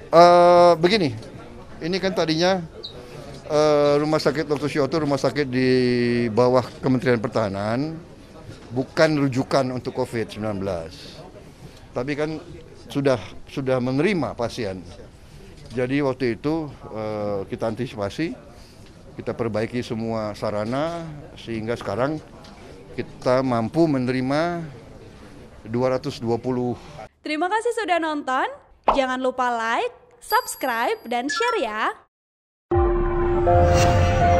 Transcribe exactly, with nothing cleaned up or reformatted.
Uh, begini, ini kan tadinya uh, Rumah Sakit dokter Suyoto rumah sakit di bawah Kementerian Pertahanan, bukan rujukan untuk covid sembilan belas. Tapi kan sudah sudah menerima pasien. Jadi waktu itu uh, kita antisipasi, kita perbaiki semua sarana sehingga sekarang kita mampu menerima dua ratus dua puluh. Terima kasih sudah nonton. Jangan lupa like, subscribe, dan share ya.